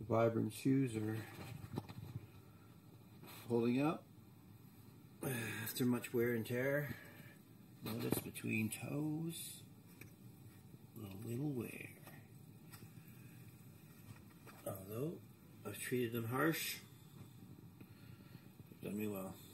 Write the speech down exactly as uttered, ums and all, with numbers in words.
Vibrant shoes are holding up after much wear and tear. Notice between toes, a little wear. Although I've treated them harsh, they've done me well.